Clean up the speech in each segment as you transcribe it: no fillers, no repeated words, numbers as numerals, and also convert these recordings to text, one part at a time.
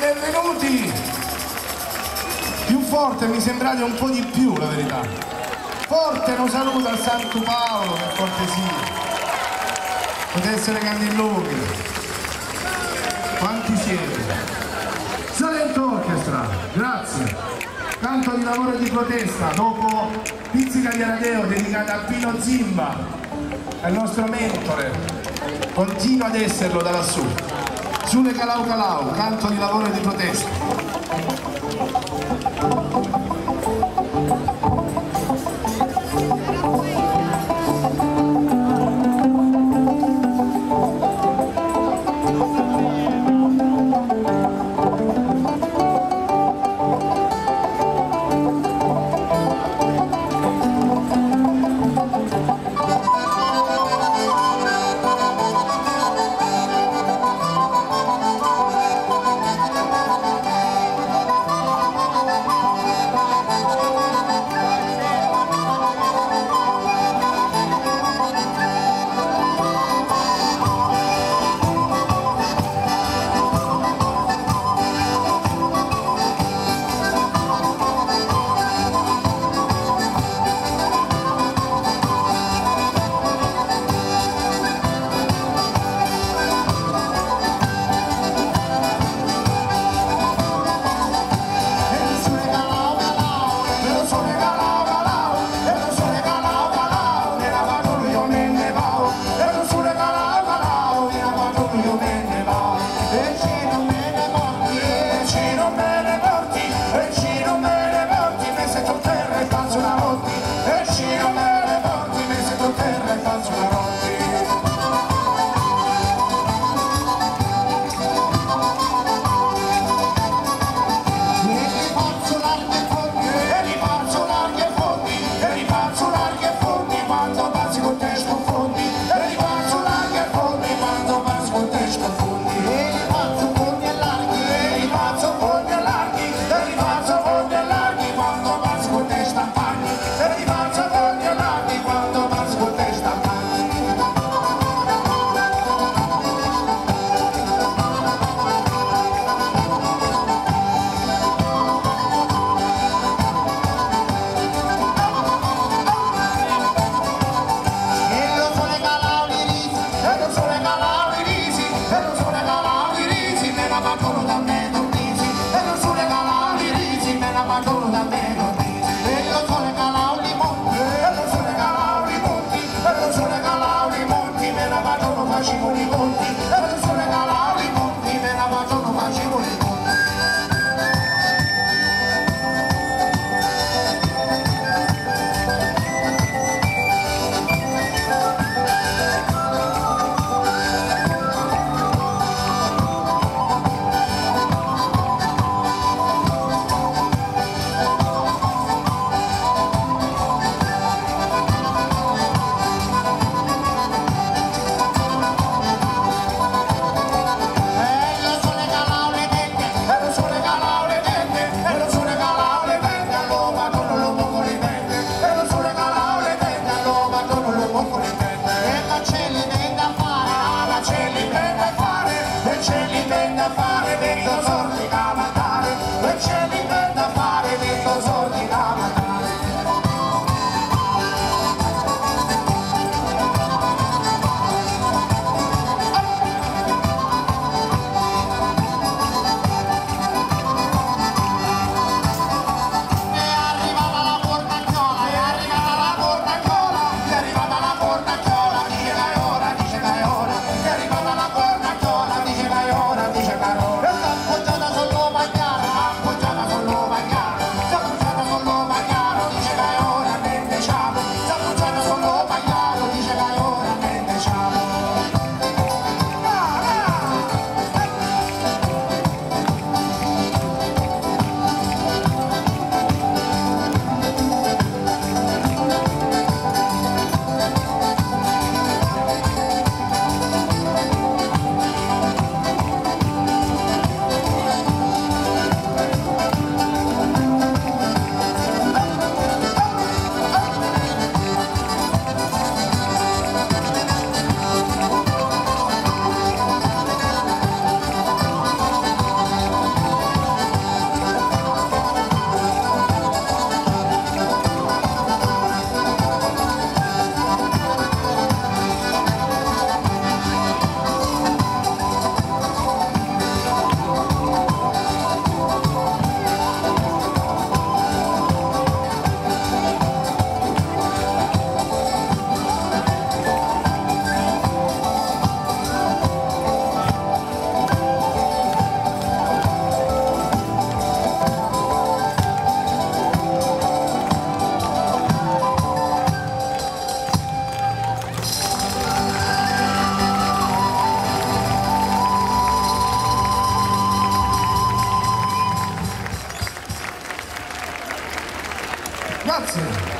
benvenuti! Più forte mi sembrate un po' di più, la verità. Forte lo saluto al Santo Paolo, per cortesia. Potete essere candillughi. Quanti siete? Silent Orchestra, grazie. Canto di lavoro e di protesta, dopo Pizzica di Aradeo dedicata a Pino Zimba, al nostro mentore, continua ad esserlo da lassù. Sule Calau Calau, canto di lavoro e di protesta. Grazie.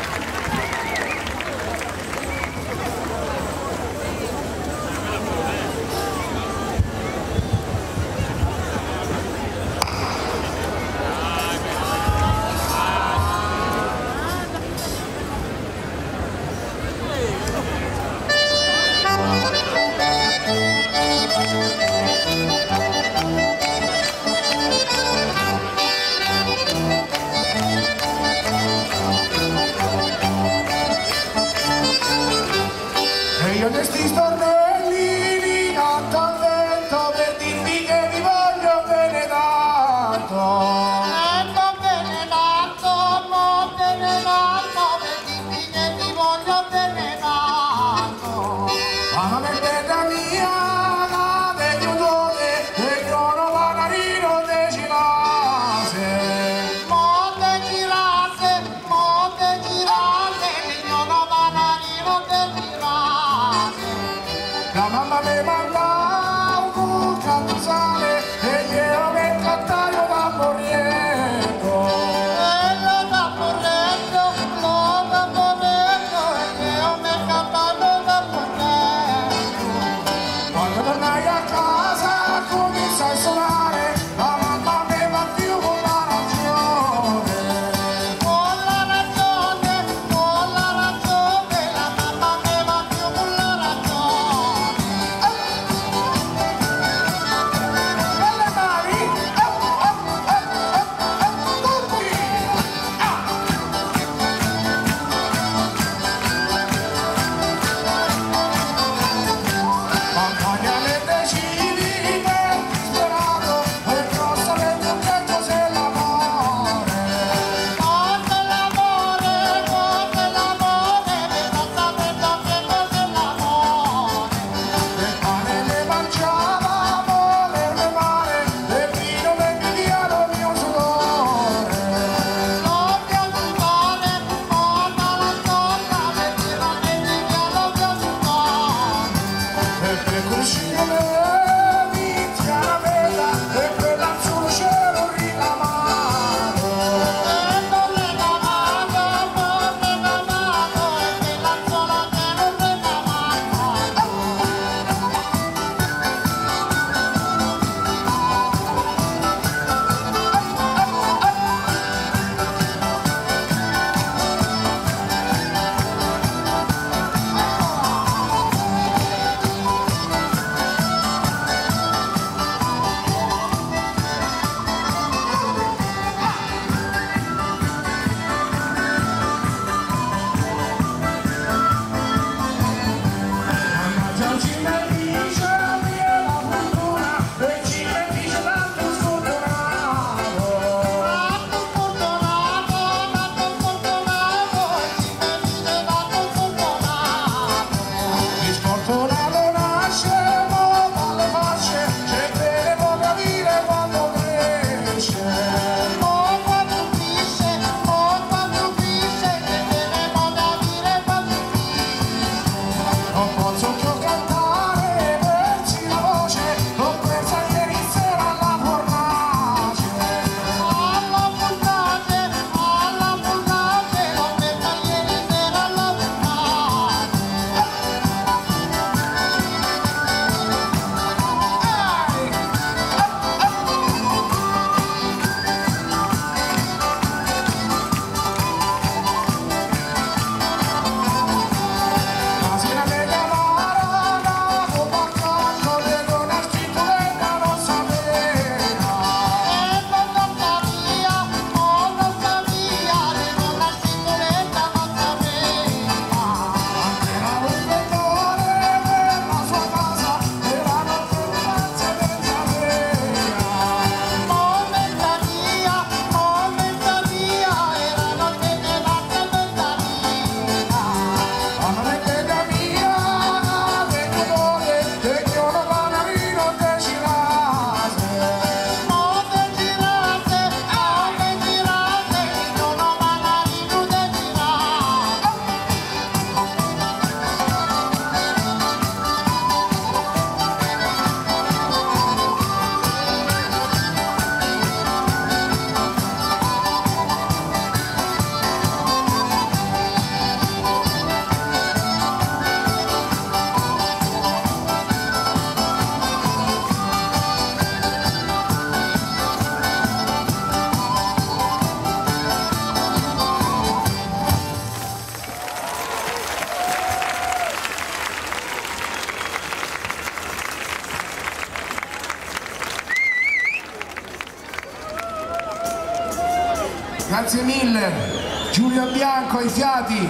Grazie mille, Giulio Bianco ai fiati.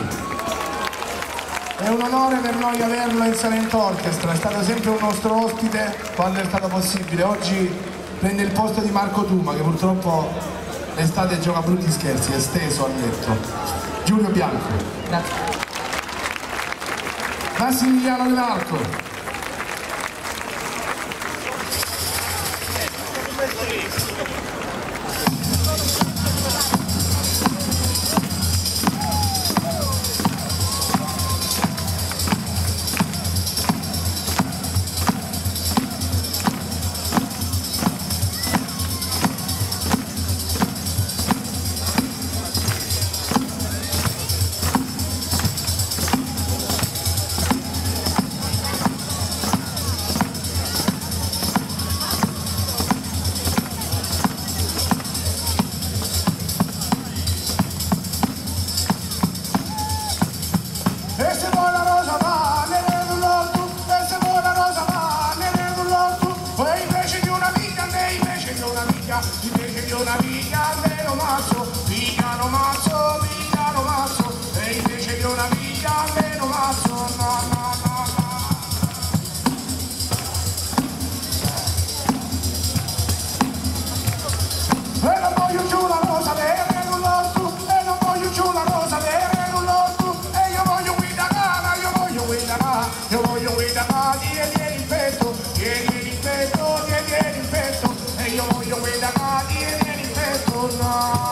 È un onore per noi averlo in Salento Orchestra, è stato sempre un nostro ospite quando è stato possibile. Oggi prende il posto di Marco Tuma, che purtroppo l'estate gioca brutti scherzi, è steso al letto. Giulio Bianco. Grazie. Massimiliano Dell'Arco. Invece di una vita almeno mazzo, picano mazzo, picano mazzo, e invece di una vita almeno mazzo, no, no, no, no. E non voglio più la rosa vera in un lotto, e non voglio più la rosa vera in un lotto, e io voglio guida cara, io voglio guida cara, io voglio guida cara, tieni il petto, tieni il petto, tieni il petto, e io voglio guida cara, tieni il petto, no.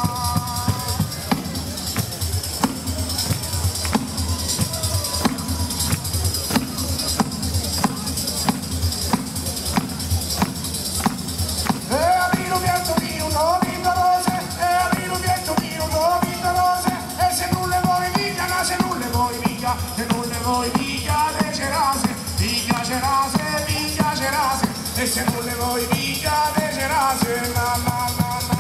Se non le vuoi mica te cerase, mica cerase, mica cerase, e se non le vuoi mica te cerase, na na na na.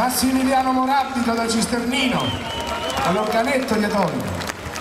Massimiliano Morabito da Cisternino, all'organetto diatonico.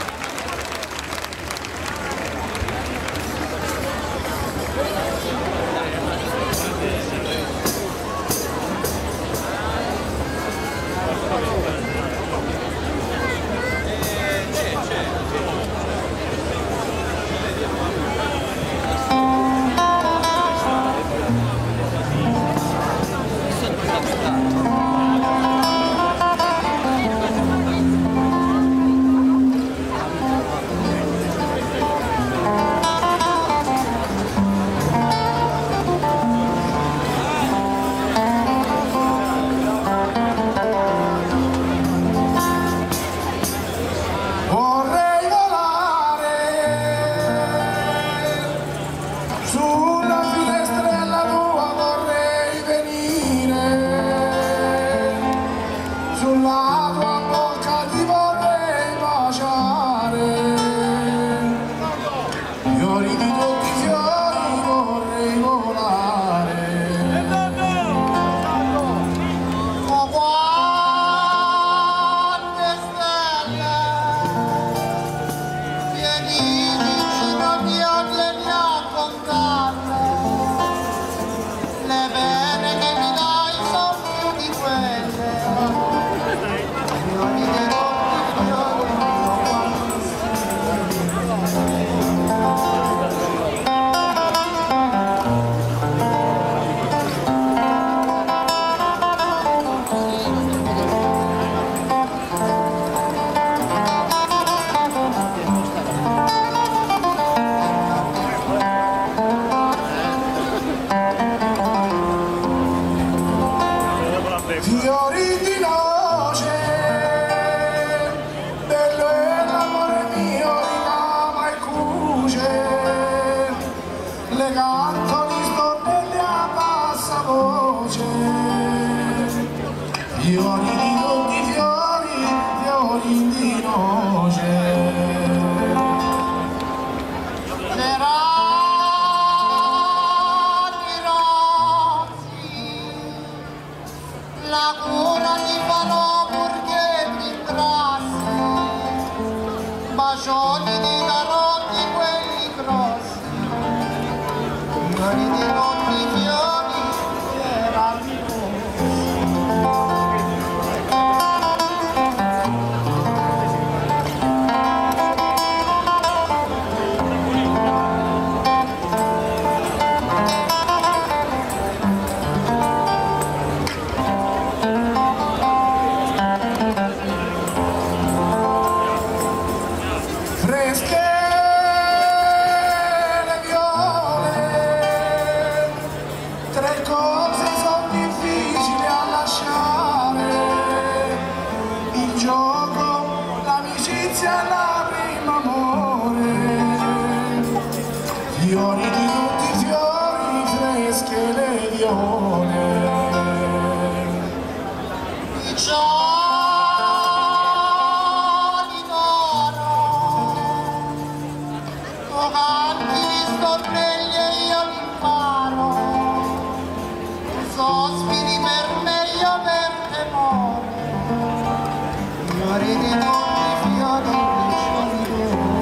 Fiori di noce, bello è l'amore mio, ricama e cuce, le canto gli stornelli a bassa voce, fiori di tutti i fiori, fiori di noce. La cura ti farò purché ti ingrassi, bacioni ti darò di quelli grossi, fiori di tutti i fiori, era di Fresche le viole, tre cose sono difficili a lasciare, il gioco, l'amicizia e la prima amore, fiori di tutti i fiori, fresche le viole. stornelli e io li imparo, sospiri per me, io per temore, fiori di tutti i fiori, fiori d'oro.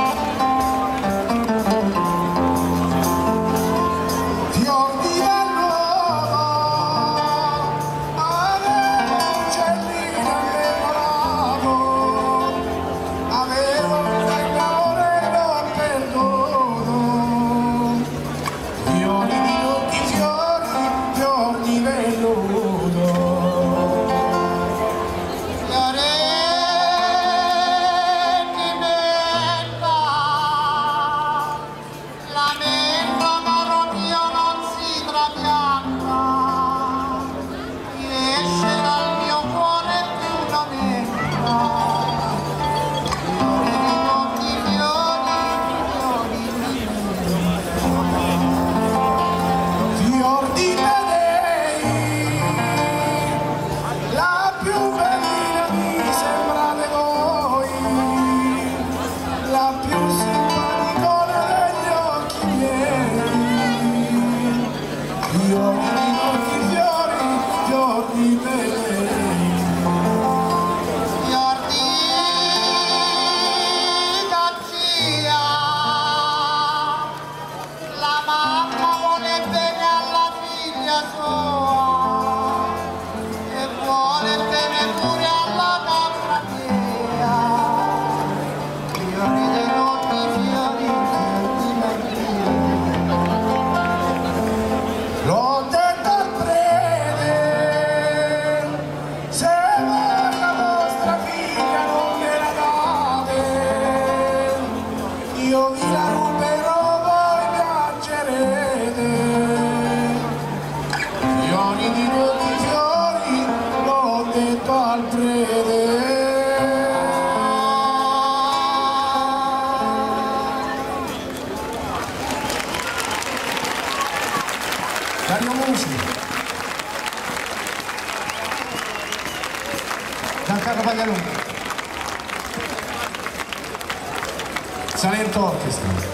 Fior di vallo Dario Musi, Giancarlo Paglialunga, Salento Orchestra.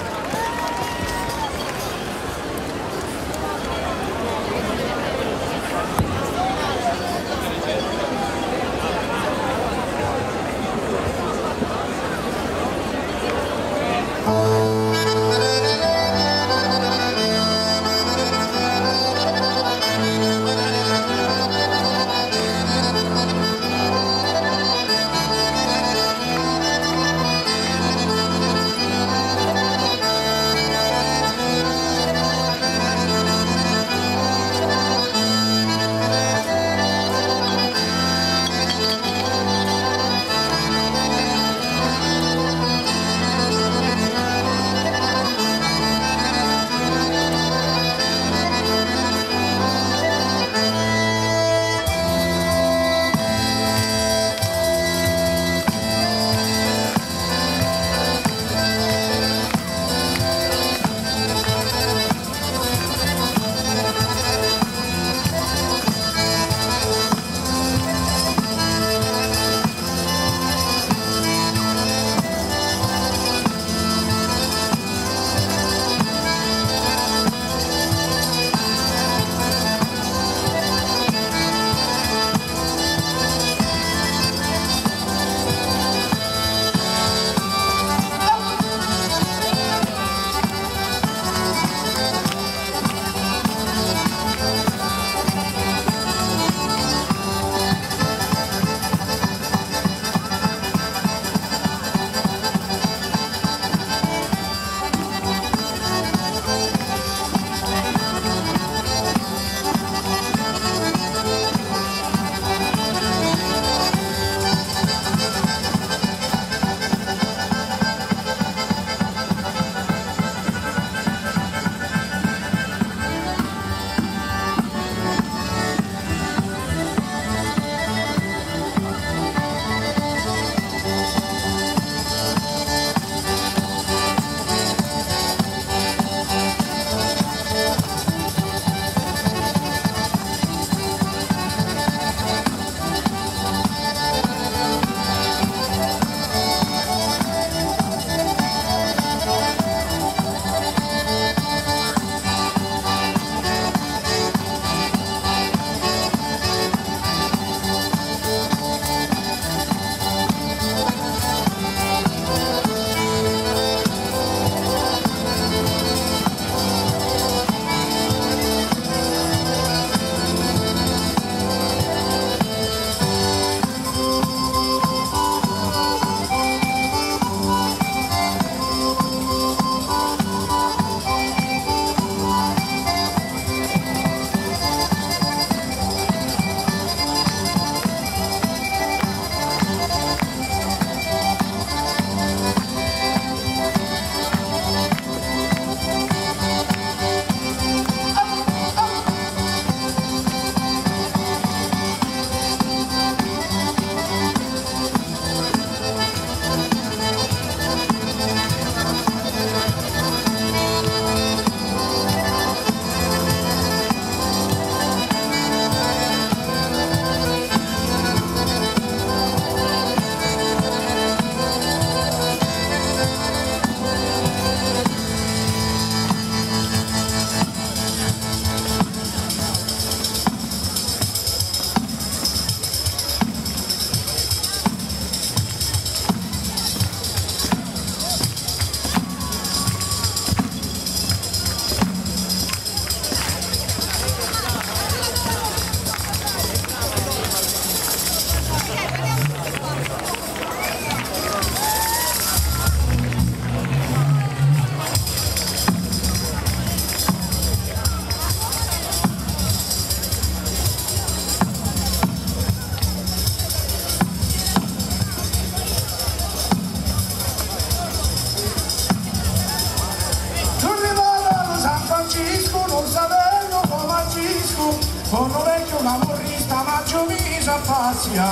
Sono vecchio lavorista, mangio misa fazia.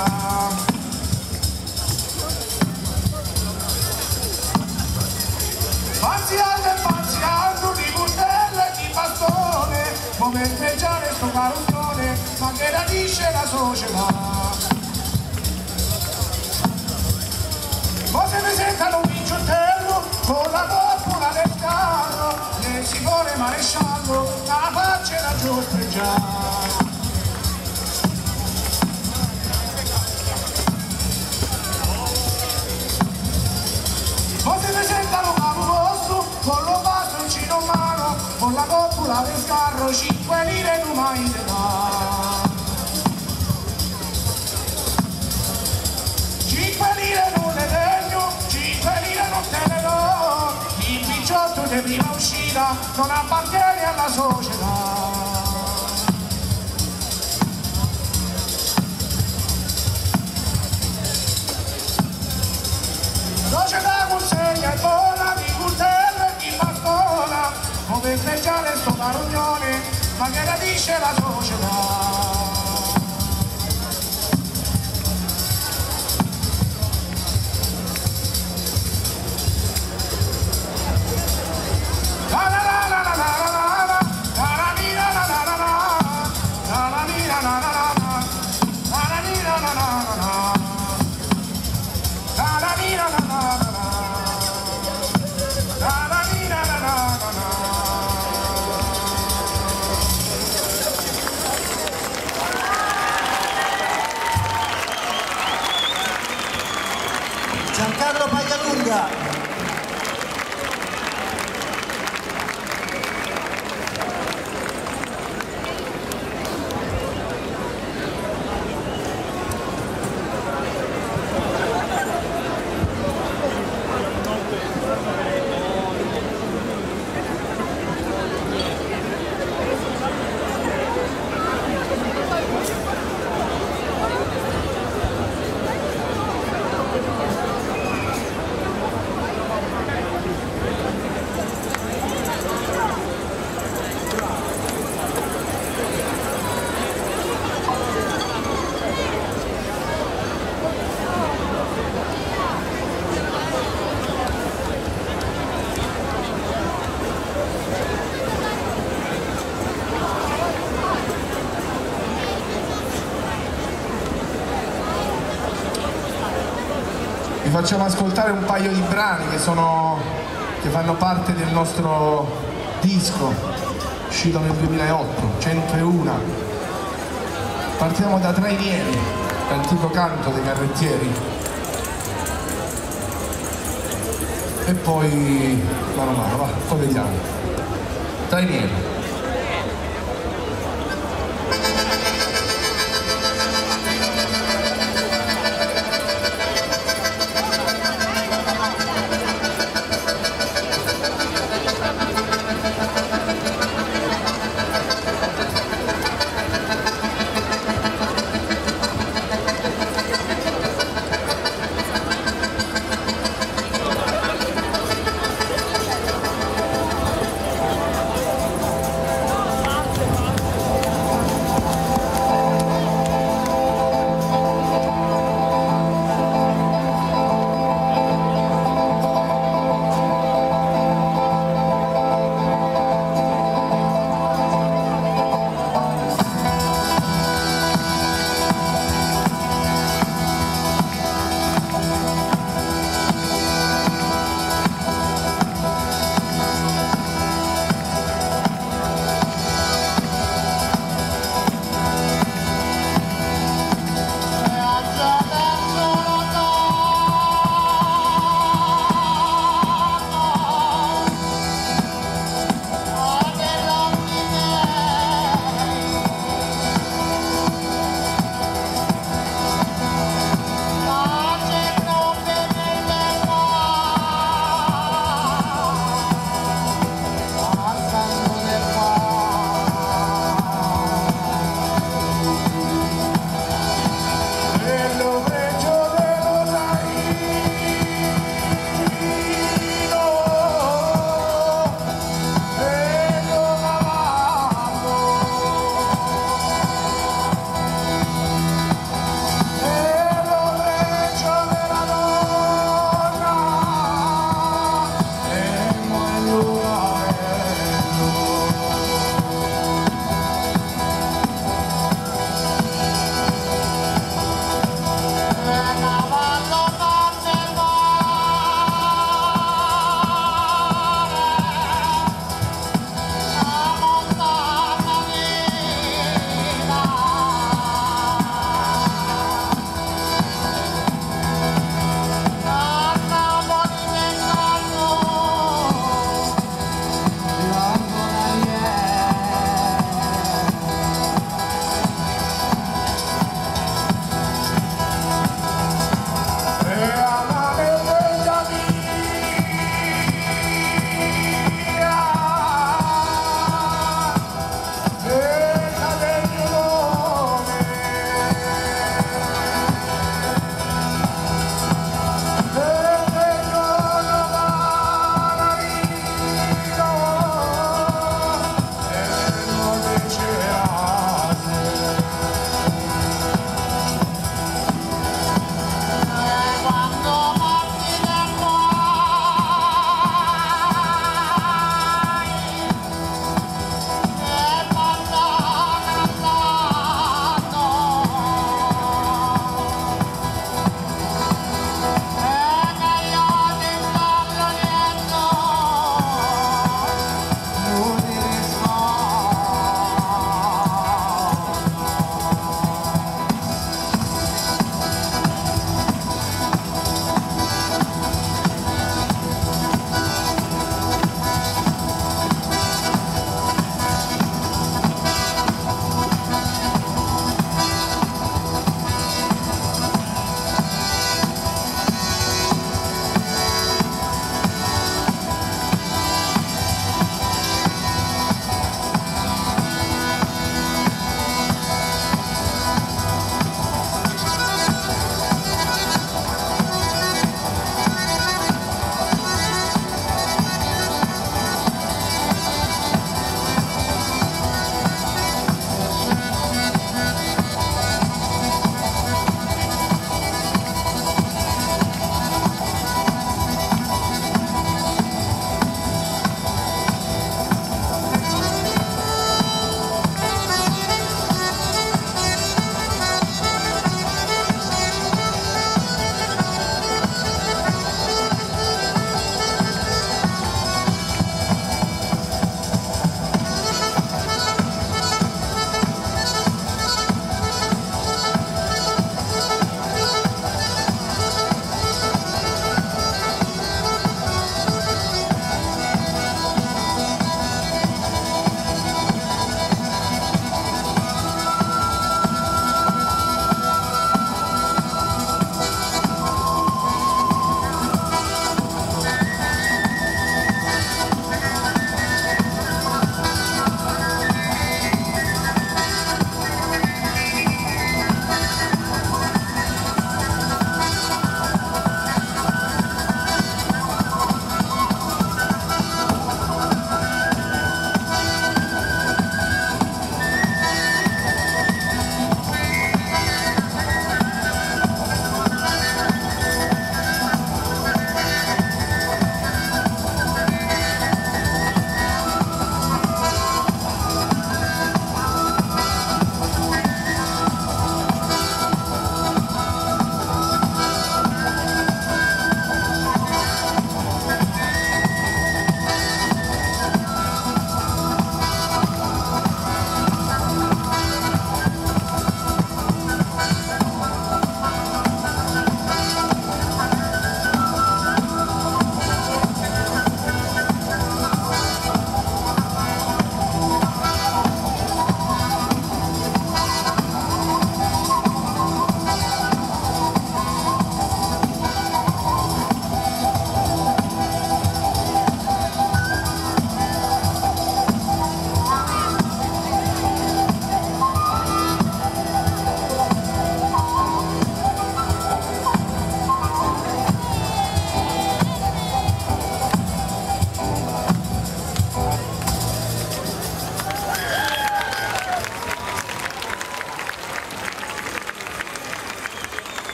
Fazia e fazia, di bustelle di bastone. come sbecciare sto carotone, ma che radisce la società. Ma se presentano un inciotello con la coppola del carro, nel sicone maresciallo, la faccia da giosteggiare. Ma si presentano capo vostro, con lo bastoncino in mano, con la coppola del carro, 5 lire tu mai te dà. 5 lire non le tengo, 5 lire non te le do, il picciotto di prima uscita non appartiene alla società. Società consegna e buona di coltello e di bastona, come speciale sto carognone, ma che radisce la società. Giancarlo Paglialunga. Vi facciamo ascoltare un paio di brani che fanno parte del nostro disco uscito nel 2008, 101. Partiamo da Trainieri, l'antico canto dei carrettieri, e poi mano a mano, va, poi vediamo. Trainieri.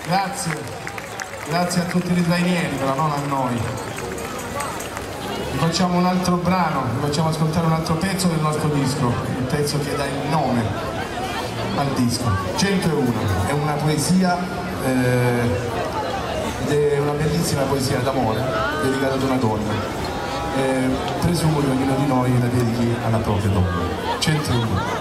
Grazie a tutti i trainieri, però non a noi. Vi facciamo un altro brano, vi facciamo ascoltare un altro pezzo del nostro disco, il pezzo che dà il nome al disco. 101, è una poesia, è una bellissima poesia d'amore dedicata ad una donna. Presumo che ognuno di noi la dedichi alla propria donna. 101.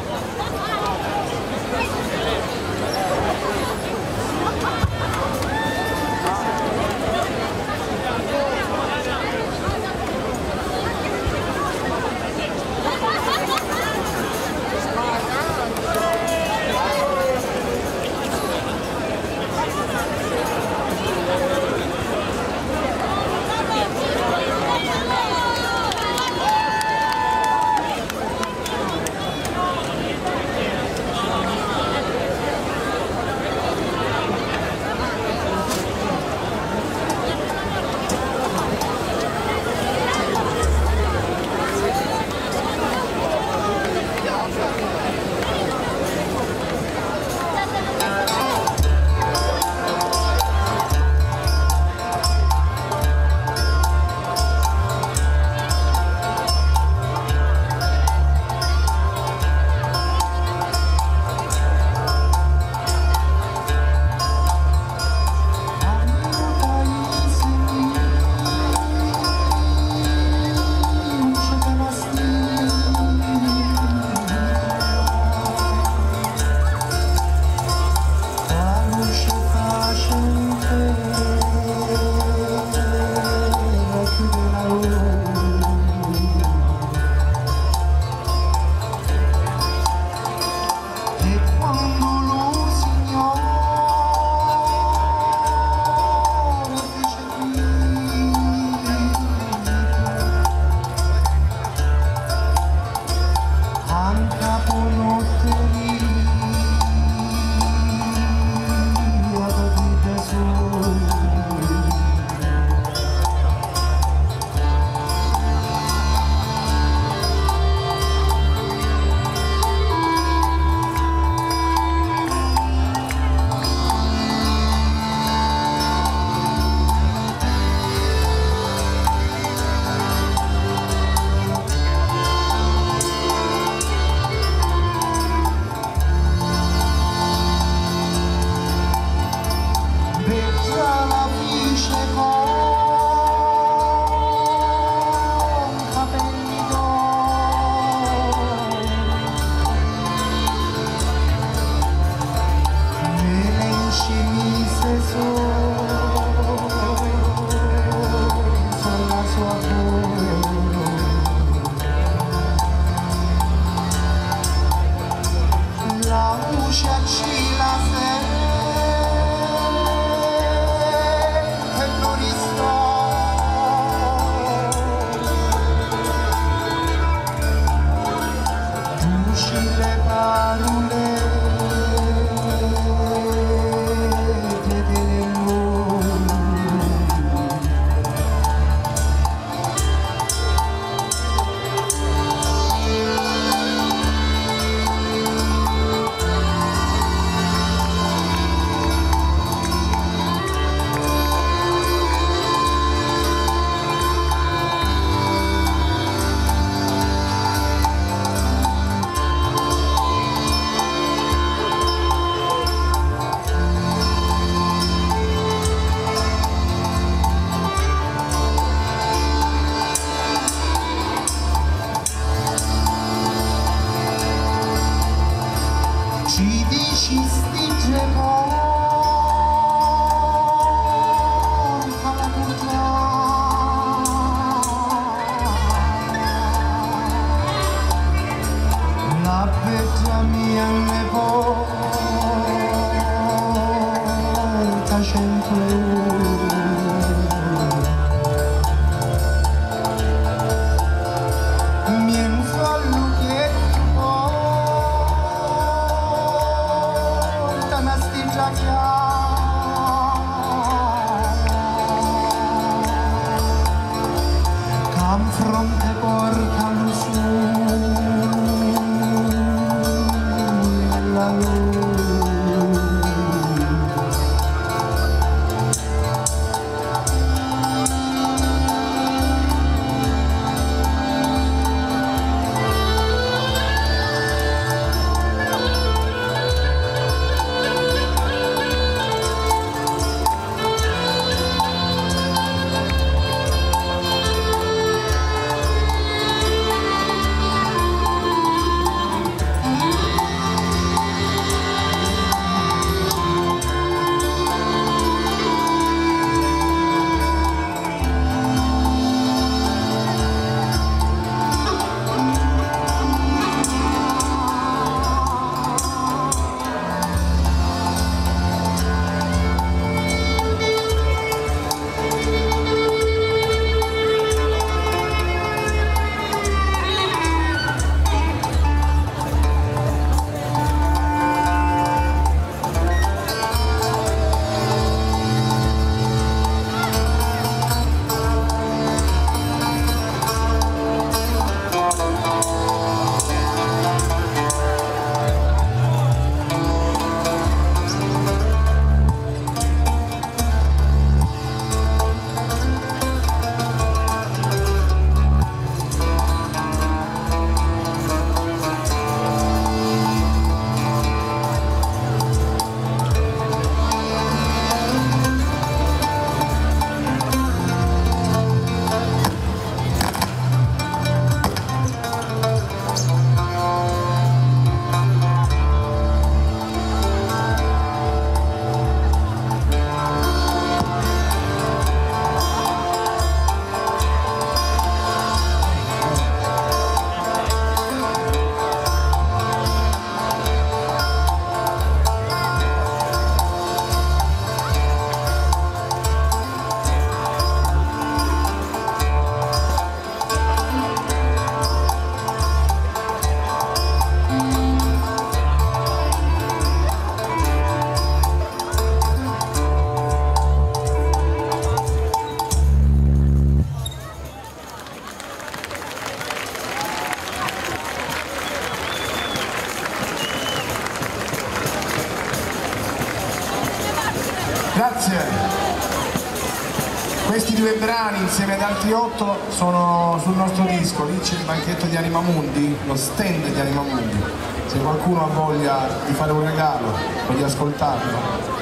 Grazie. Questi 2 brani insieme ad altri 8 sono sul nostro disco, lì c'è il banchetto di Anima Mundi, lo stand di Anima Mundi. Se qualcuno ha voglia di fare un regalo o di ascoltarlo,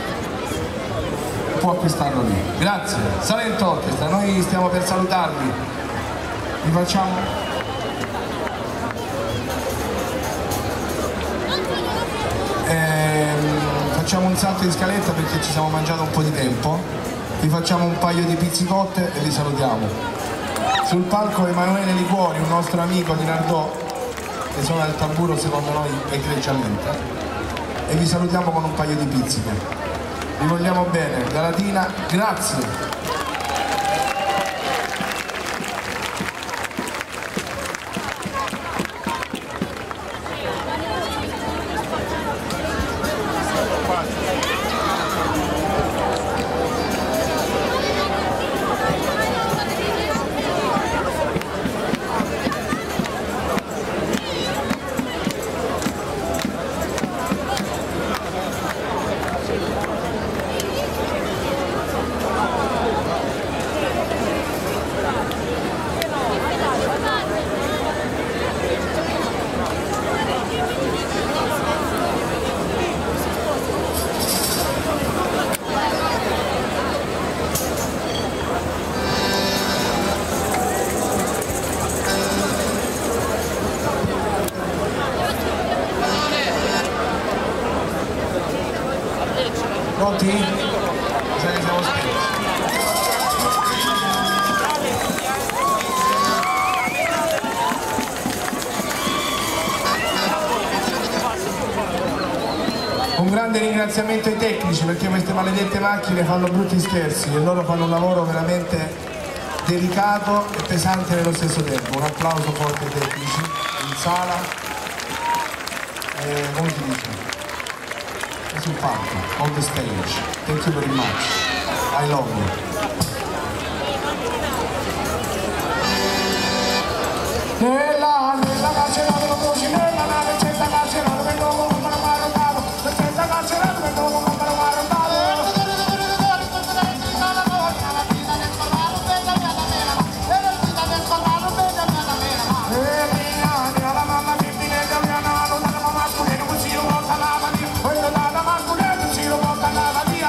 può acquistarlo lì. Grazie. Salento Orchestra, noi stiamo per salutarvi. Vi facciamo un salto di scaletta perché ci siamo mangiato un po' di tempo. Vi facciamo un paio di pizzicotte e vi salutiamo. Sul palco Emanuele Liguori, un nostro amico di Nardò, che suona il tamburo secondo noi egregiamente, e vi salutiamo con un paio di pizziche. Vi vogliamo bene, da Latina, grazie. Pronti? Sai che siamo spenti. Un grande ringraziamento ai tecnici perché queste maledette macchine fanno brutti scherzi e loro fanno un lavoro veramente delicato e pesante nello stesso tempo. Un applauso forte ai tecnici in sala. Come si dice? Sul palco, on the stage. Thank you very much. I love you. Nella carcerata lo cuci, nella nave c'è la carcerata, per dopo non me lo marrottato, c'è la carcerata, per dopo non me lo marrottato. La mamma che mi nega mia nano, la mamma scudero così lo porta la mattina, quello da la mamma scudero così lo porta la mattina.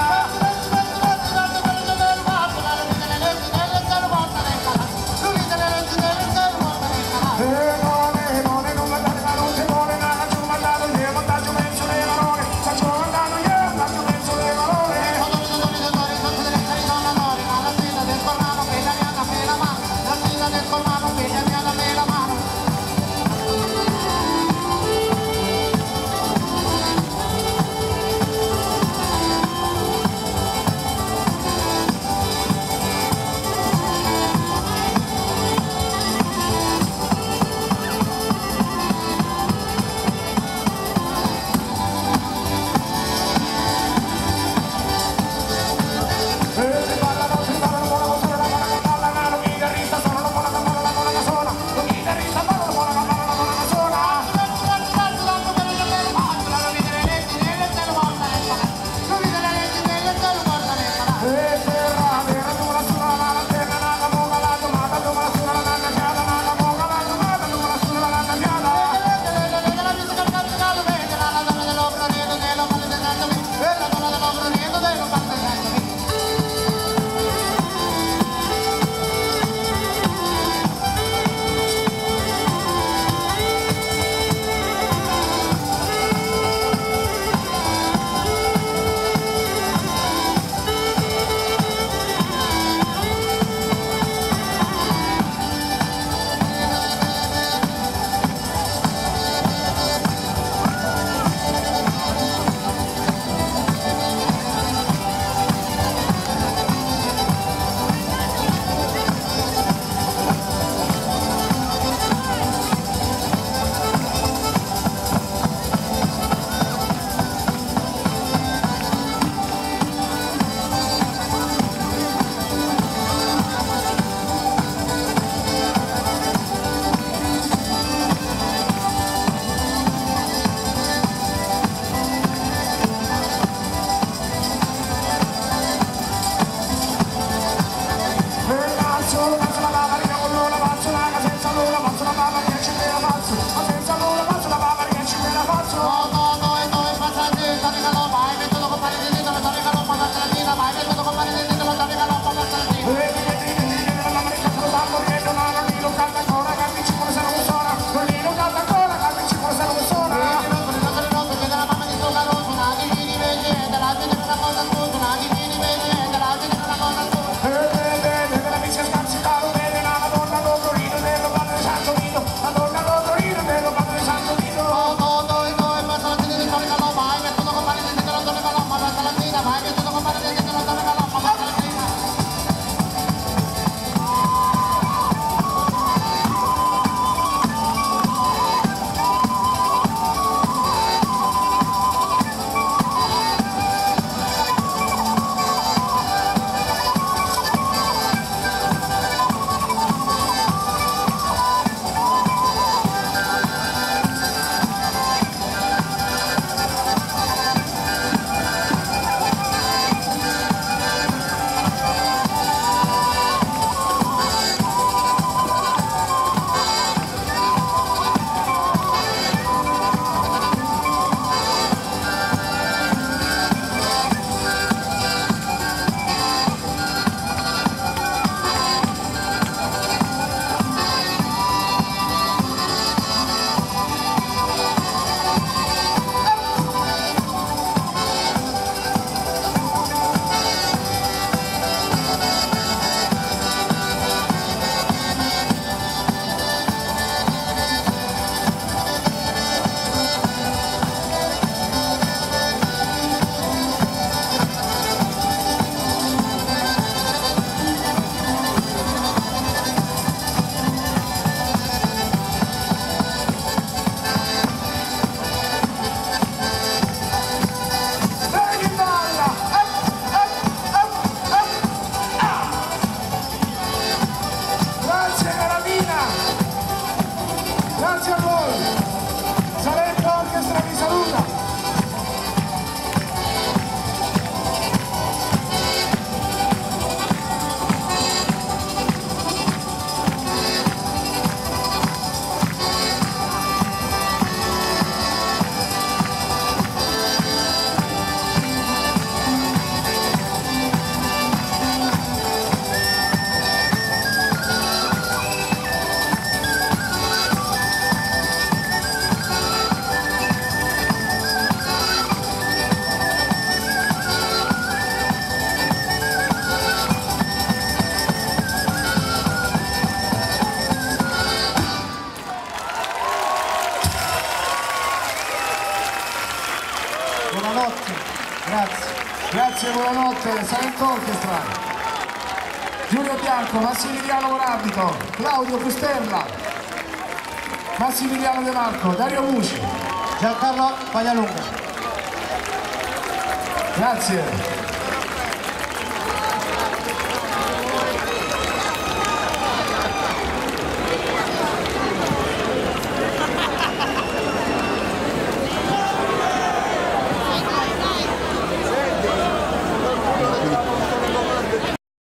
buonanotte. Grazie. Grazie, buonanotte, Salento Orchestra. Giulio Bianco, Massimiliano Morabito, Claudio Fusterla, Massimiliano De Marco, Dario Muci. Giancarlo Paglialunga. Grazie.